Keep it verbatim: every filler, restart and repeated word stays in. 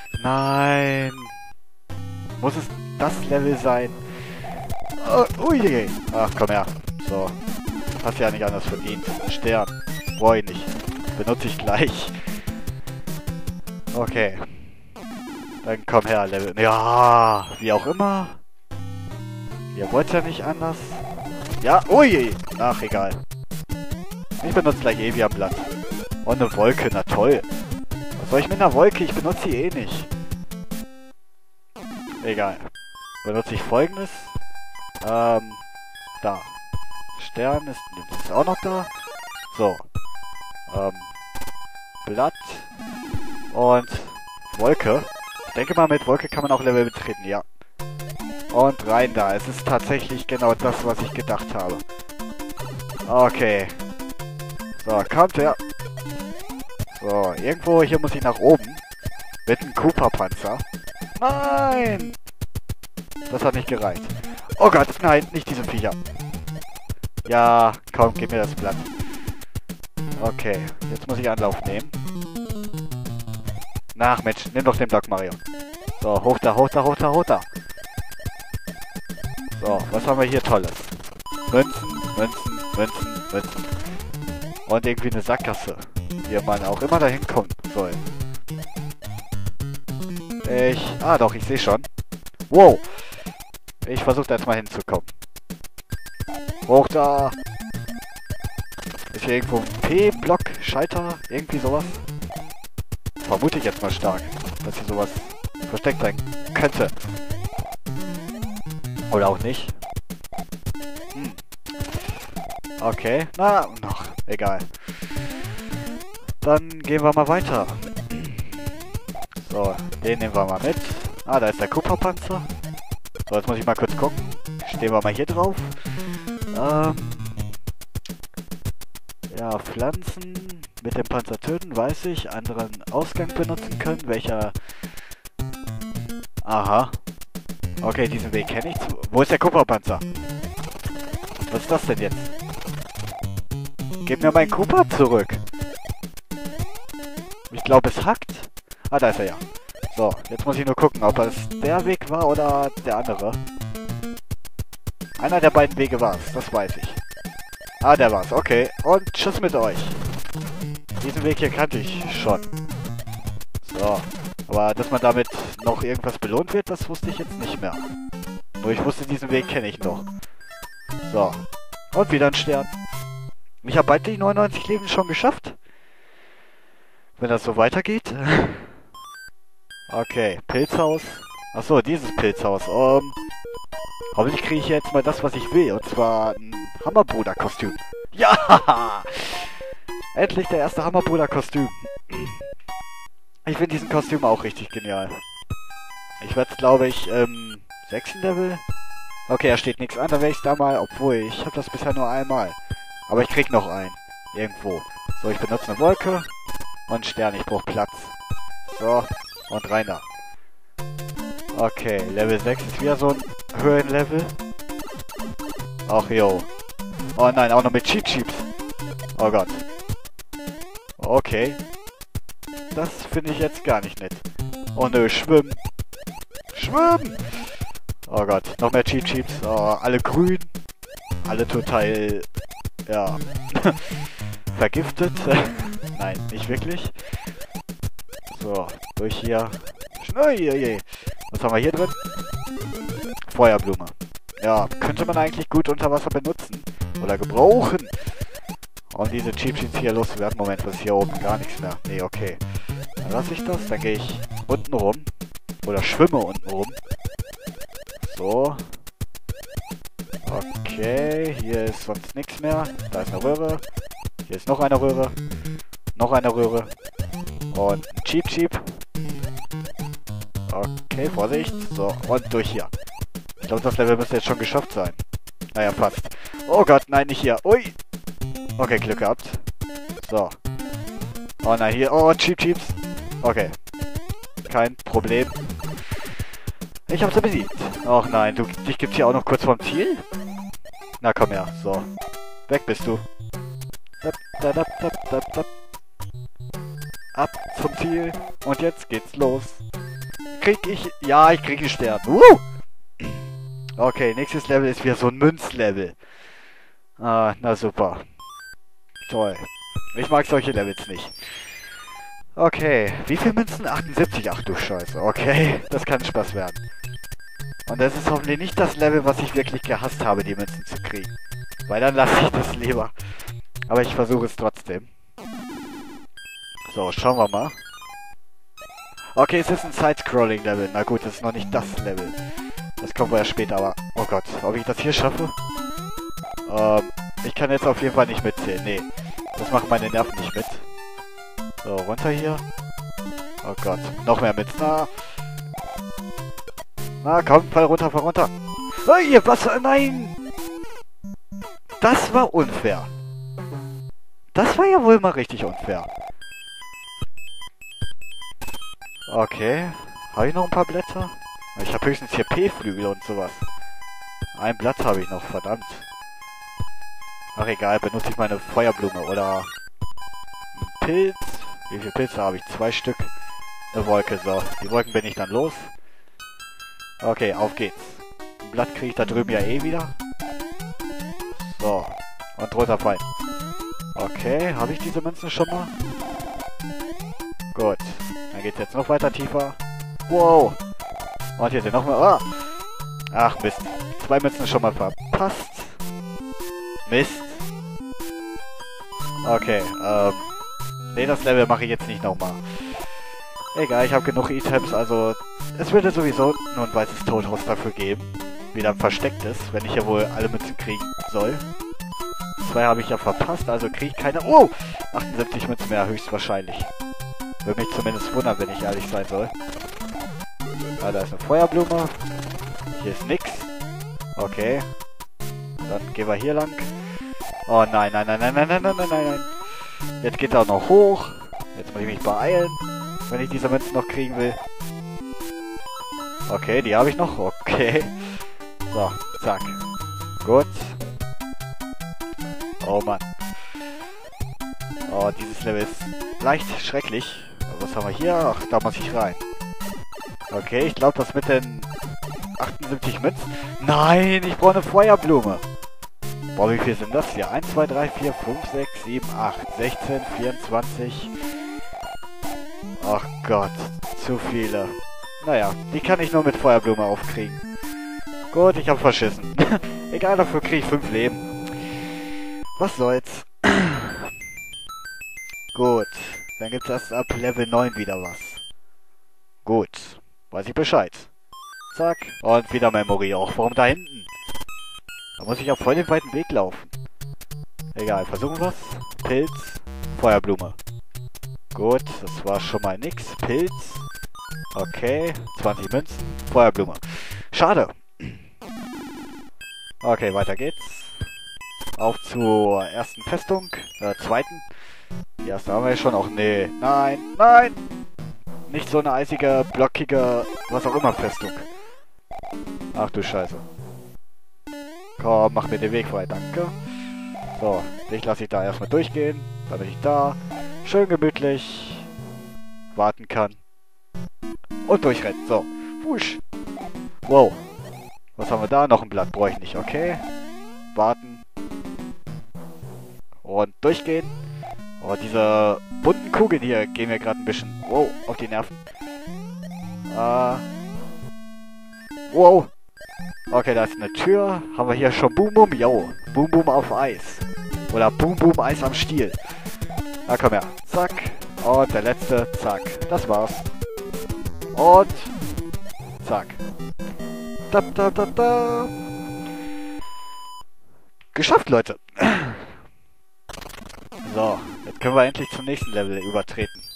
Nein. Muss es das Level sein? Oh, ui. Ach, komm her. So. Hast ja nicht anders verdient. Stern. Brauche ich nicht. Benutze ich gleich. Okay. Dann komm her, Level. Ja, wie auch immer. Ihr wollt ja nicht anders. Ja, ui. Ach, egal. Ich benutze gleich Evian-Blatt. Und eine Wolke, na toll. Was soll ich mit einer Wolke? Ich benutze sie eh nicht. Egal. Benutze ich folgendes. Ähm, da. Stern ist, ist auch noch da. So. Ähm, Blatt. Und Wolke. Ich denke mal, mit Wolke kann man auch Level betreten, ja. Und rein da. Es ist tatsächlich genau das, was ich gedacht habe. Okay. So, kommt her. So, irgendwo hier muss ich nach oben. Mit einem Koopa-Panzer. Nein! Das hat nicht gereicht. Oh Gott, nein, nicht diese Viecher. Ja, komm, gib mir das Blatt. Okay, jetzt muss ich Anlauf nehmen. Nach, Mensch, nimm doch den Block, Mario. So, hoch da, hoch da, hoch da, hoch da. So, was haben wir hier Tolles? Münzen, Münzen, Münzen, Münzen. Und irgendwie eine Sackgasse. Wie man auch immer dahin kommen soll. Ich... Ah doch, ich sehe schon. Wow. Ich versuche da jetzt mal hinzukommen. Hoch da. Ist hier irgendwo ein P-Block, Schalter, irgendwie sowas? Vermute ich jetzt mal stark, dass hier sowas versteckt sein könnte. Oder auch nicht. Hm. Okay, na, noch. Egal. Dann gehen wir mal weiter. So, den nehmen wir mal mit. Ah, da ist der Koopa-Panzer. So, jetzt muss ich mal kurz gucken. Stehen wir mal hier drauf. Ähm... Ja, Pflanzen mit dem Panzer töten, weiß ich. Anderen Ausgang benutzen können. Welcher... Aha. Okay, diesen Weg kenne ich. Wo ist der Koopa-Panzer? Was ist das denn jetzt? Gib mir meinen Koopa zurück. Ich glaube, es hackt. Ah, da ist er ja. So, jetzt muss ich nur gucken, ob es der Weg war oder der andere. Einer der beiden Wege war es, das weiß ich. Ah, der war's, okay. Und tschüss mit euch. Diesen Weg hier kannte ich schon. So. Aber dass man damit noch irgendwas belohnt wird, das wusste ich jetzt nicht mehr. Nur ich wusste, diesen Weg kenne ich noch. So. Und wieder ein Stern. Ich habe bald die neunundneunzig Leben schon geschafft. Wenn das so weitergeht. Okay, Pilzhaus. Achso, dieses Pilzhaus. Um, hoffentlich kriege ich jetzt mal das, was ich will. Und zwar ein Hammerbruder-Kostüm. Ja! Endlich der erste Hammerbruder-Kostüm. Ich finde diesen Kostüm auch richtig genial. Ich werde, glaube ich, im sechsten Level... Okay, da steht nichts an, da werde ich da mal... Obwohl, ich habe das bisher nur einmal. Aber ich krieg noch einen. Irgendwo. So, ich benutze eine Wolke. Und Stern, ich brauche Platz. So, und rein da. Okay, Level sechs ist wieder so ein Höhenlevel. Ach jo. Oh nein, auch noch mit Cheat Sheeps. Oh Gott. Okay. Das finde ich jetzt gar nicht nett. Oh nö, schwimmen. Schwimmen! Oh Gott, noch mehr Cheat Sheeps. Oh, alle grün. Alle total... Ja... vergiftet. Nein, nicht wirklich. So, durch hier. Schnui, was haben wir hier drin? Feuerblume. Ja, könnte man eigentlich gut unter Wasser benutzen. Oder gebrauchen. Und diese Cheat Sheets hier loswerden. Moment, was ist hier oben? Gar nichts mehr. Nee, okay. Dann lasse ich das. Dann gehe ich unten rum. Oder schwimme unten rum. So. Okay, hier ist sonst nichts mehr. Da ist eine Röhre. Hier ist noch eine Röhre. Noch eine Röhre. Und ein Cheap Cheap. Okay, Vorsicht. So, und durch hier. Ich glaube, das Level müsste jetzt schon geschafft sein. Naja, fast. Oh Gott, nein, nicht hier. Ui. Okay, Glück gehabt. So. Oh nein, hier. Oh, Cheap Cheeps. Okay. Kein Problem. Ich hab's besiegt. Och nein, du, dich gibt's hier auch noch kurz vorm Ziel? Na komm her, so. Weg bist du. Ab zum Ziel. Und jetzt geht's los. krieg ich... Ja, ich krieg einen Stern. Uh! Okay, nächstes Level ist wieder so ein Münzlevel. Ah, na super. Toll. Ich mag solche Levels nicht. Okay, wie viele Münzen? achtundsiebzig. Ach du Scheiße. Okay, das kann Spaß werden. Und das ist hoffentlich nicht das Level, was ich wirklich gehasst habe, die Münzen zu kriegen. Weil dann lasse ich das lieber. Aber ich versuche es trotzdem. So, schauen wir mal. Okay, es ist ein Side-Scrolling-Level. Na gut, das ist noch nicht das Level. Das kommen wir ja später, aber... Oh Gott, ob ich das hier schaffe? Ähm, ich kann jetzt auf jeden Fall nicht mitzählen. Nee, das machen meine Nerven nicht mit. So, runter hier. Oh Gott, noch mehr mit. Na, na komm, fall runter, fall runter. Hey, was? Nein! Das war unfair. Das war ja wohl mal richtig unfair. Okay. Habe ich noch ein paar Blätter? Ich habe höchstens hier P-Flügel und sowas. Ein Blatt habe ich noch, verdammt. Ach egal, benutze ich meine Feuerblume oder einen Pilz. Wie viele Pilze habe ich? Zwei Stück. Eine Wolke, so. Die Wolken bin ich dann los. Okay, auf geht's. Ein Blatt kriege ich da drüben ja eh wieder. So. Und runterfallen. Okay, habe ich diese Münzen schon mal? Gut. Dann geht's jetzt noch weiter tiefer. Wow. Und hier sind noch mal... Ah. Ach Mist. Zwei Münzen schon mal verpasst. Mist. Okay, ähm... nee, das Level mache ich jetzt nicht nochmal. Egal, ich habe genug E-Tabs, also... es würde sowieso nur ein weißes Toadhaus dafür geben. Wie dann versteckt ist, wenn ich ja wohl alle Münzen kriegen soll. Zwei habe ich ja verpasst, also kriege ich keine... Oh! achtundsiebzig Münzen mehr, höchstwahrscheinlich. Würde mich zumindest wundern, wenn ich ehrlich sein soll. Ah, da ist eine Feuerblume. Hier ist nix. Okay. Dann gehen wir hier lang. Oh nein, nein, nein, nein, nein, nein, nein, nein, nein. Jetzt geht er auch noch hoch. Jetzt muss ich mich beeilen, wenn ich diese Münzen noch kriegen will. Okay, die habe ich noch. Okay. So, zack. Gut. Oh Mann. Oh, dieses Level ist leicht schrecklich. Was haben wir hier? Ach, da muss ich rein. Okay, ich glaube, das mit den achtundsiebzig Münzen... Nein, ich brauche eine Feuerblume. Boah, wie viel sind das hier? eins, zwei, drei, vier, fünf, sechs, sieben, acht, sechzehn, vierundzwanzig... Ach Gott, zu viele. Naja, die kann ich nur mit Feuerblume aufkriegen. Gut, ich habe verschissen. Egal, dafür kriege ich fünf Leben. Was soll's. Gut, dann gibt's erst ab Level neun wieder was. Gut, weiß ich Bescheid. Zack, und wieder Memory. Auch warum da hinten? Da muss ich auf voll den weiten Weg laufen. Egal, versuchen wir's. Pilz, Feuerblume. Gut, das war schon mal nix. Pilz. Okay, zwanzig Münzen, Feuerblume. Schade. Okay, weiter geht's. Auf zur ersten Festung, äh, zweiten. Die erste haben wir ja schon. Auch nee, nein, nein! Nicht so eine eisige, blockige, was auch immer Festung. Ach du Scheiße. Komm, mach mir den Weg frei, danke. So, dich lasse ich da erstmal durchgehen, damit ich da schön gemütlich warten kann. Und durchrennen, so. Wusch. Wow. Was haben wir da? Noch ein Blatt brauche ich nicht, okay. Warten. Und durchgehen. Oh, diese bunten Kugeln hier gehen mir gerade ein bisschen... Wow, auf die Nerven. Äh... Wow. Okay, da ist eine Tür. Haben wir hier schon Boom Boom? Yo. Boom Boom auf Eis. Oder Boom Boom Eis am Stiel. Na komm her. Zack. Und der letzte. Zack. Das war's. Und... Zack. Da, da, da, da. Geschafft, Leute. So, jetzt können wir endlich zum nächsten Level übertreten.